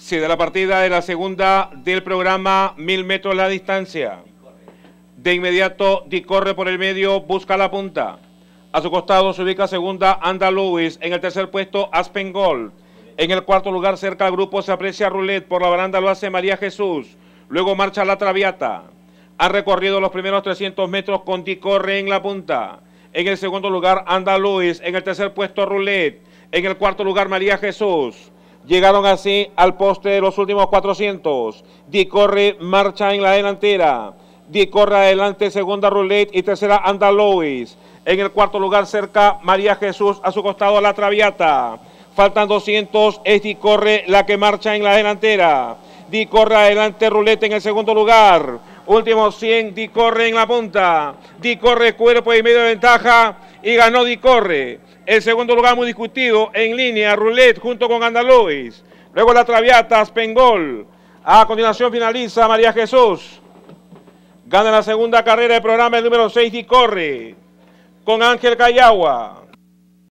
Sí, de la partida de la segunda del programa, 1000 metros la distancia. De inmediato, Di corre por el medio, busca la punta. A su costado se ubica segunda Anda Lewis. En el tercer puesto, Aspen Gold. En el cuarto lugar, cerca al grupo, se aprecia Roulette. Por la baranda lo hace María Jesús. Luego marcha La Traviata. Ha recorrido los primeros 300 metros con Di corre en la punta. En el segundo lugar, Anda Lewis. En el tercer puesto, Roulette. En el cuarto lugar, María Jesús. Llegaron así al poste de los últimos 400. Di corre marcha en la delantera. Di corre adelante, segunda Roulette y tercera Anda Lewis. En el cuarto lugar cerca María Jesús, a su costado La Traviata. Faltan 200, es Di corre la que marcha en la delantera. Di corre adelante, Roulette en el segundo lugar. Últimos 100, Di corre en la punta. Di corre cuerpo y medio de ventaja y ganó Di corre. El segundo lugar muy discutido en línea, Roulette junto con Anda Lewis. Luego La Traviata, Aspengol. A continuación finaliza María Jesús. Gana la segunda carrera del programa el número 6, Di corre. Con Ángel Cayagua.